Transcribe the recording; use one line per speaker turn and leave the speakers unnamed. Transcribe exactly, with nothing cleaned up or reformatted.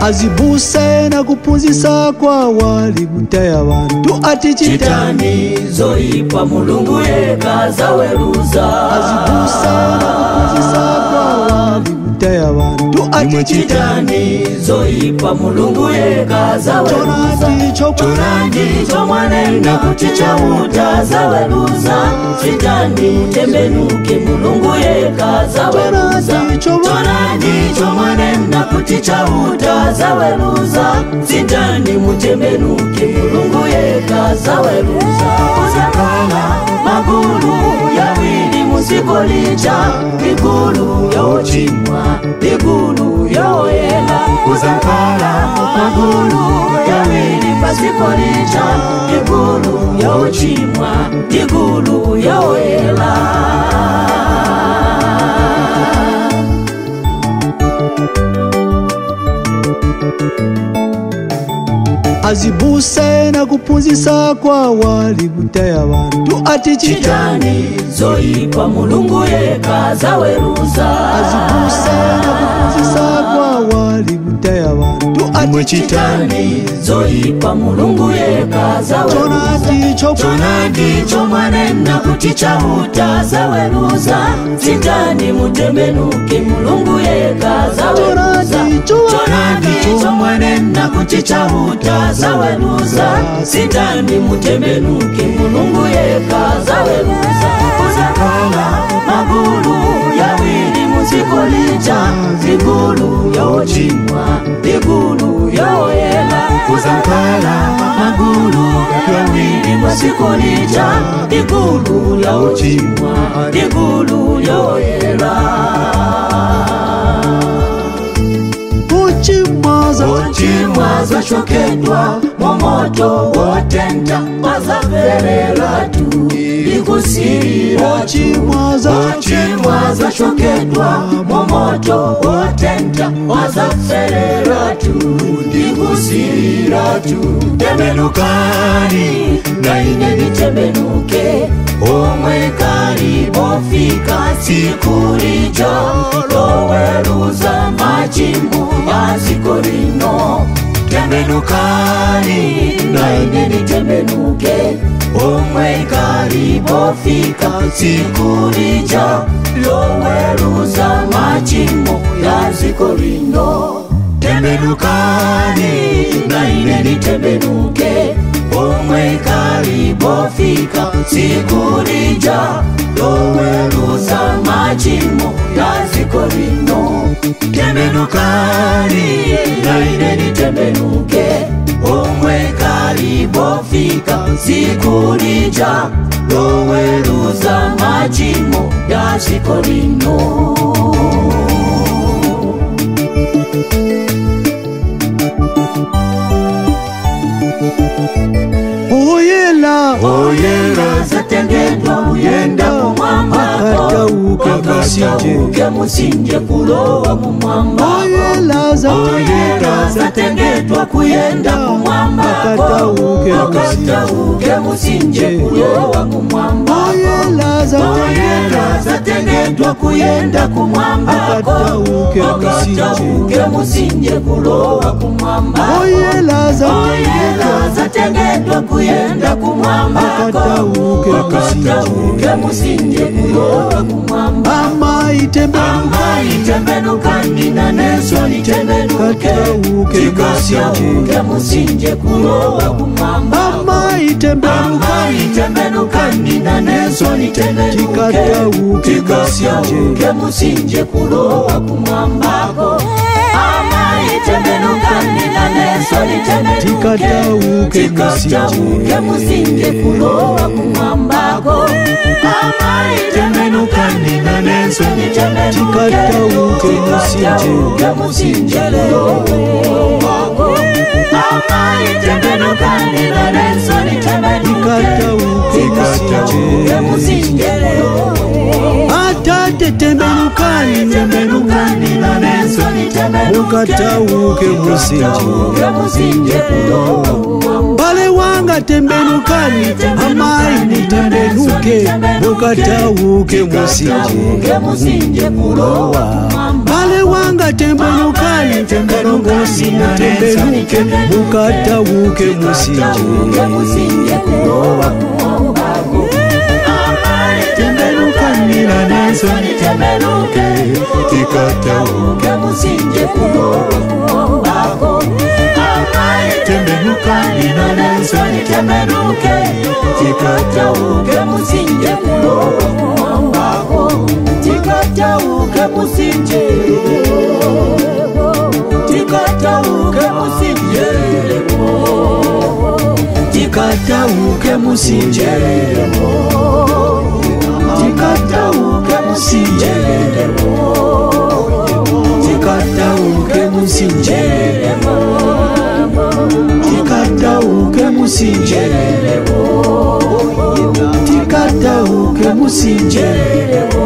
Azibuse na kupunzisa kwa walimu taya bantu ati
chitani zoipa mulungu yeka zaweruza.
Azibuse na kupunzisa kwa walimu taya bantu ati
chitani zoipa mulungu yeka zaweruza. Chonandi chomwanenda kuticha uta zaweruza. Chitani tembenuke mulungu yeka zaweruza. Chonandi chomwanenda kuticha uta zaweruza. Chitani mutembenuke mulungu yeka zaweruza. Uzakala magulu ya wili musikolicha. Ligulu ya ochimwa, ligulu ya oyela. Uzakala magulu ya wili musikolicha. Ligulu ya ochimwa, ligulu ya oyela.
Azibuse na kupunzisa kwa walimu taya bantu ati
chitani zoipa mulungu yeka zaweruza.
Azibuse na kupunzisa kwa walimu taya bantu ati
chitani zoipa mulungu yeka zaweruza. Chonandi chomwanenda kuticha uta zaweruza. Chitani mutembenuke mulungu yeka zaweruza. Chonandi chomwanenda kuticha uta zaweruza. Chitani mutembenuke mulungu yeka zaweruza. Uzakala magulu ya wili musikolicha. Ligulu ya ochimwa, ligulu ya oyela. Uzakala magulu ya wili musikolicha. Ligulu ya ochimwa, ligulu ya oyela. Uchimwa zashokedwa momoto wotenta. Wazaferera tu ikusira tu. Uchimwa zashokedwa momoto wotenta. Wazaferera tu ikusira tu. Tembenukani na ine nitembenuke. Omwe karibofika siku lijo. Loweruza majimu ya zikorino. Tembenukani na ine nitembenuke. Omwe karibofika siku lijo. Loweruza majimu ya zikorino. Tembenukani na ine nitembenuke. Omwe karibofika siku lija. Loweruza majimu ya zikorino. Tembenukani na ine nitembenuke. Omwe karibofika siku lija. Loweruza majimu ya zikorino.
Oyela
oyela zatengedwa uyenda kumwambako. Wakatauke musinje kulowa kumwambako. Oyela zatengedwa kuyenda kumwambako. Wakatauke musinje kulowa kumwambako. Oyela zatengedwa kuyenda kumwambako. Wakatauke musinje kulowa kumwambako. Oyela zatengedwa kuyenda kumwambako. Wakatauke musinje kulowa kumwambako.
Ama
itembenukani na neso nitembenuke. Tikatauke musinje kulowa kumwambako.
Ama
itembenukani na neso nitembenuke. Tikatauke musinje kulowa kumwambako. Ama itembenukani na neso nitembenuke. Tikatauke musinje kulowa kumwambako. Ama itembenukani na neso nitembenuke. Tikatauke musinje kulowa kumwambako. Ama itembenukani na neso nitembenuke. Tikatauke musinje kulowa kumwambako.
Atate tembenukani
tembenukani na neso nitembenuke.
Ukatauke musinje
kulowa.
Bale wanga tembenukani. Amai nitembenuke. Ukatauke musinje kulowa. Bale wanga tembelukani tembalongozi mutembeluke mukatawuke musinje
kulowa kumwambako tembelukanira nensoni tembeluke tikatawuke musinje kulowa kumwambako tembelukanira nensoni tembeluke tikatawuke musinje kulowa kumwambako tikatawuke musinje tikatawuke musinje tikatawuke musinje tikatawuke musinje tikatawuke musinje tikatawuke musinje tikatawuke musinje